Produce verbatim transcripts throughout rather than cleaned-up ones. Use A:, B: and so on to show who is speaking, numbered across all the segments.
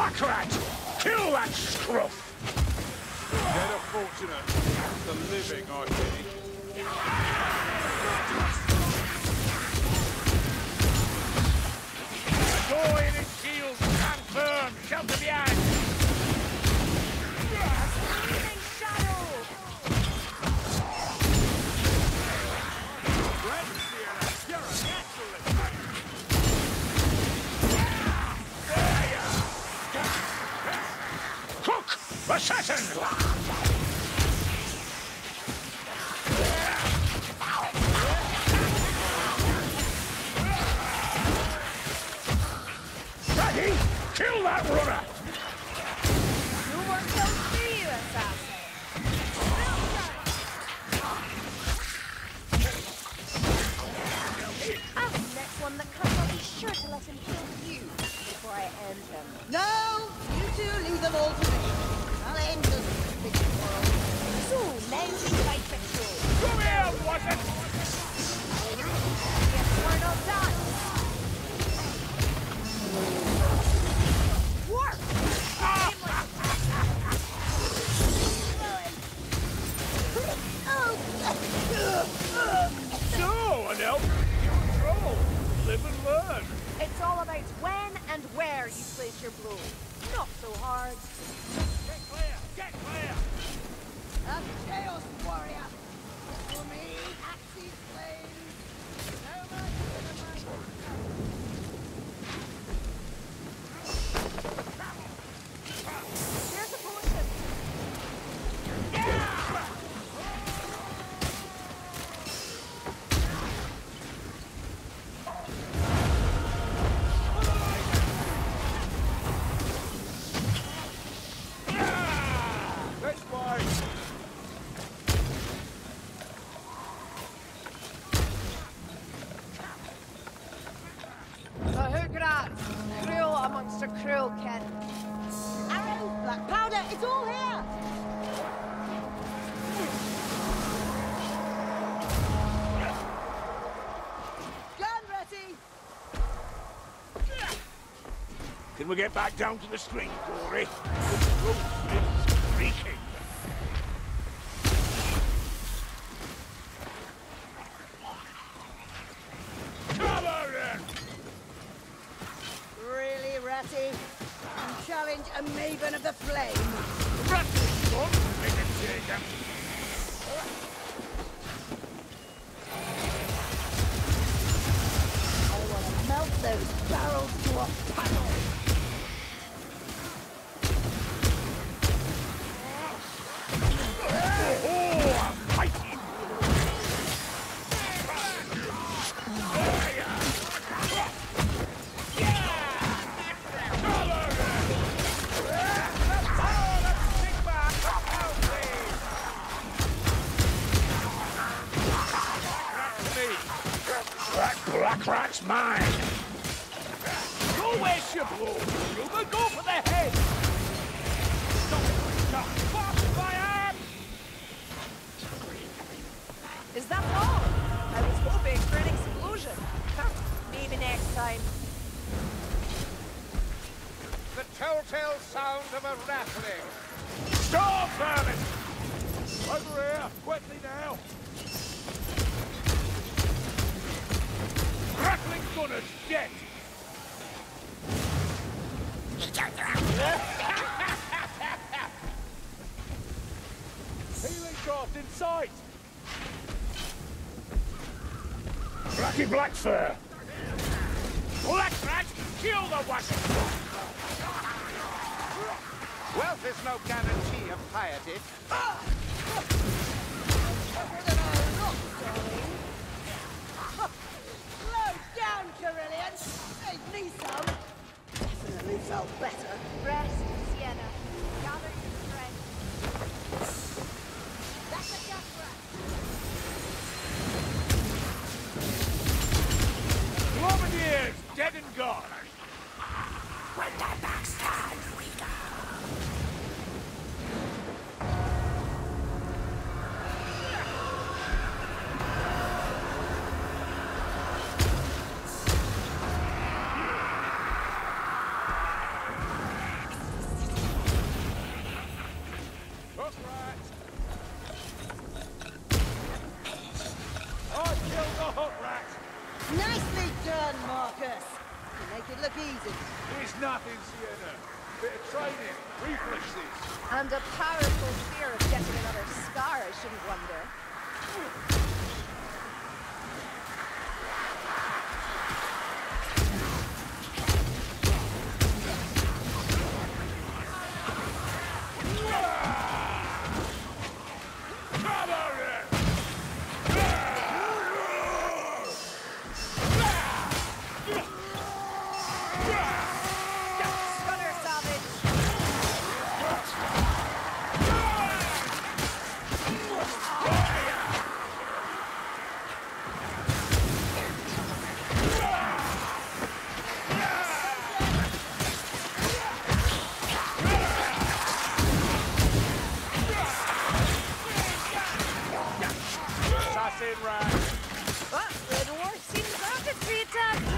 A: Black rat! Kill that scruff!
B: Dead or fortunate, the living, I think.
A: Door in his shield, stand firm, shelter behind!
C: Leaving shadow!
B: Great, Sienna! You're a naturalist!
A: Cook! Assassin! Daddy, kill that runner!
C: You were so free, assassin! I'm the next one that comes, I'll be sure to let him kill you before I end him.
D: No! You two leave them all to me. I'll end this big quarrel.
C: So, now we fight patrol.
A: Come here, wasn't!
C: Yes, we're not done. Work!
A: So, an elf control. Live and learn.
C: It's all about when and where you place your blow. Not so hard.
A: Get clear! Get clear!
D: A chaos warrior! For me, Axis flames! No mercy in my...
C: Here's a potion.
B: This way!
C: The hook rats. Cruel amongst a cruel kin.
D: Arrows, black powder, it's all here! Gun ready!
A: Can we get back down to the stream, Corey? The roof is creaking. Cover it!
D: Really, Ratty? You challenge a maven of the flame?
A: Rattling's fun, we can take him.
D: I want to melt those barrels to a puddle!
A: Oh, I'm fighting! That black rat's mine! Go waste your blow, Ruben! Go for the head! Stop! Stop! Fire!
C: Is that all? I was hoping for an explosion. Huh, maybe next time.
B: The telltale sound of a rattling!
A: Stop, vermin!
B: Over here! Quickly now!
A: Rattling gunners, dead!
B: Healing shaft in sight!
A: Blacky Blackfur! Black rat, kill the wasp!
B: Wealth is no guarantee of piety.
D: Slow down, Carillion! Save me some! Definitely felt better.
C: Rest, Sienna. Gather your strength. That's a death rat.
A: Glomadiers, dead and gone!
E: When the backstab we go.
D: Nicely done, Marcus. You make it look easy.
B: It's nothing, Sienna. Bit of training, reflexes.
C: And a powerful fear of getting another scar, I shouldn't wonder. Stunner, Savage!
B: Assassin rag.
C: But the dwarf seems after three attacks.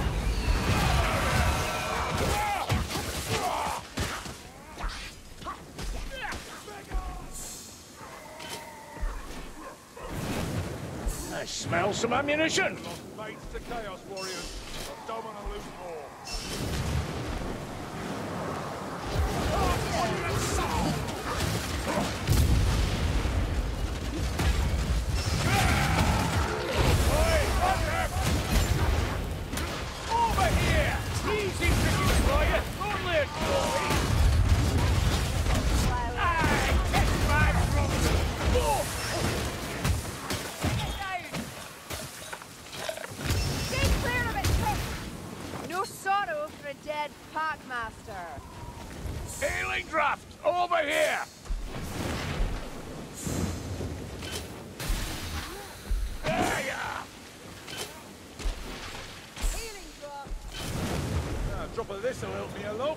A: I smell some ammunition.
B: Lost mates to Chaos Warriors. I don't want to lose more.
A: Over here! Easy picking for you. Only a toy. I catch my brother. Oh!
C: Stay clear of it, Cook! No sorrow for a dead packmaster.
A: Healing draft! Over here! There you are!
D: Healing drop.
B: Now, a drop of this will help me along.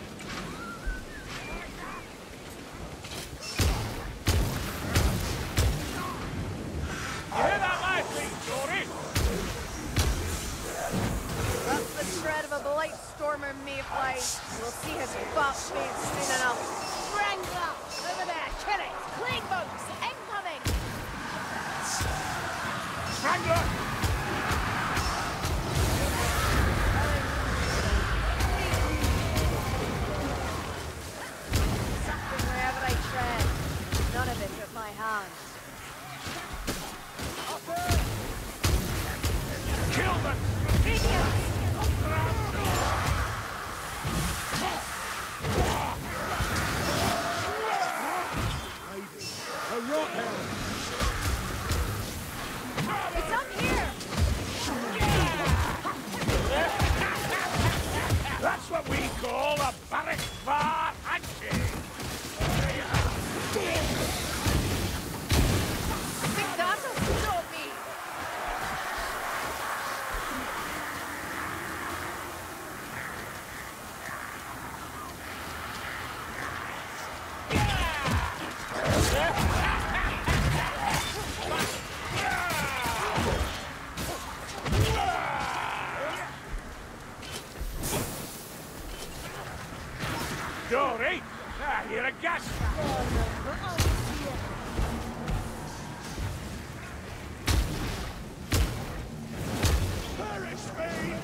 A: You hear that lightning, Jory?
C: That's the tread of a blight stormer mayfly. We'll see his buff face soon enough.
D: Strangler! Over there, kill it!
C: Plague bugs incoming!
A: Strangler!
C: Something wherever I tread. None of it at my hands.
A: Kill them!
B: A rot hound.
C: It's up here!
A: That's what we call a barrack bar handshake!
C: Think that'll stop me!
A: Dory! Ah, you're a gas trap! Perish me!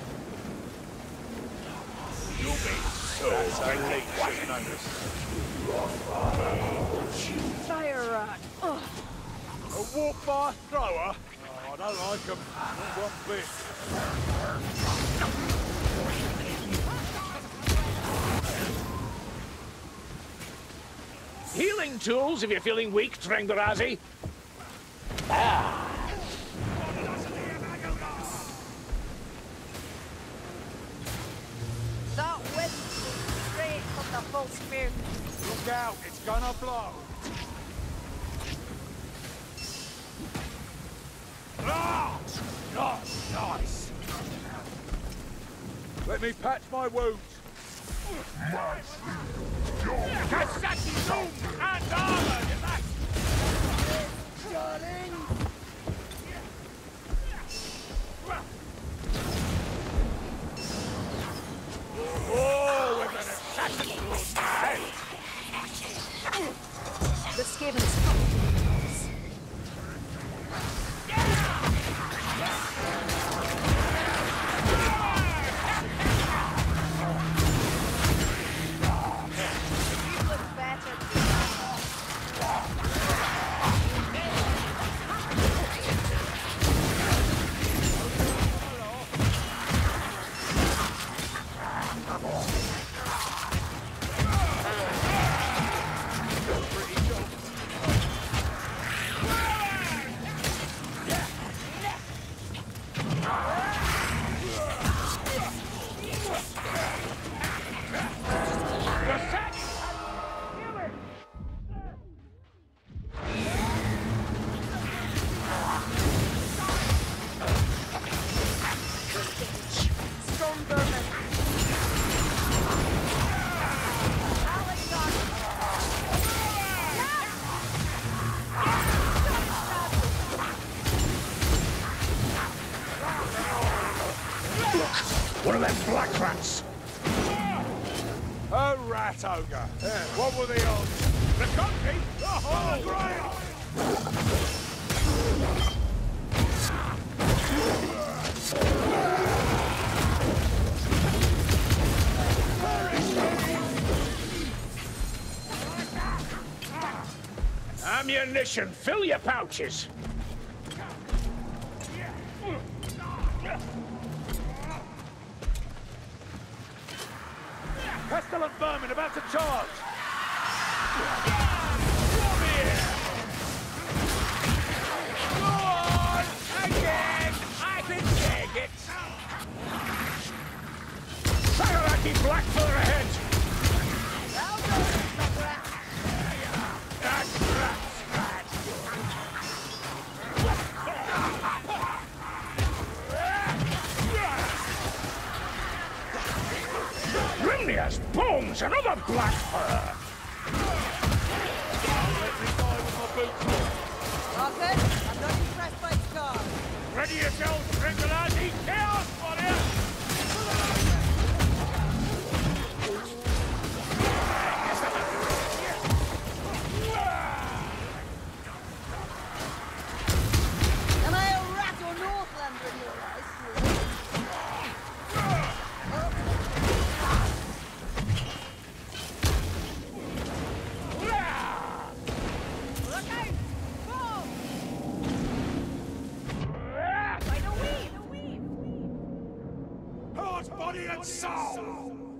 A: You'll be so delicious!
C: Fire rat! Ugh.
B: A warp bar thrower? Oh, I don't like them. Not one bit.
A: Healing tools if you're feeling weak, Trengarazi. Ah!
C: That wind was straight from the false moon.
B: Look out, it's gonna blow.
A: Ah! Oh, nice!
B: Let me patch my wounds.
A: Kasaki zoom and armor, you like!
D: Darling!
A: Oh, with an assassin head!
C: The Skaven's fucking
A: Look! One of them black rats!
B: A rat ogre. Yeah, what were the odds?
A: The country!
B: The Holy Grail!
A: Ammunition! Fill your pouches!
B: Pestilent vermin about to charge!
A: Come here! Go on! Again! I can take it! Sagaraki Blackfur ahead!
D: Well done, Sopra.
A: That's rats, rats! Grimnias, bones, another Blackfur!
B: Let me die with my boots on.
D: Marcus, I'm not impressed by Scar.
A: Ready yourselves, Gringolas! Eat chaos for you!
D: Am I a rat or Northlander in your eyes?
C: Look out! Boom! By the weed! The weed!
A: Heart, body, and soul!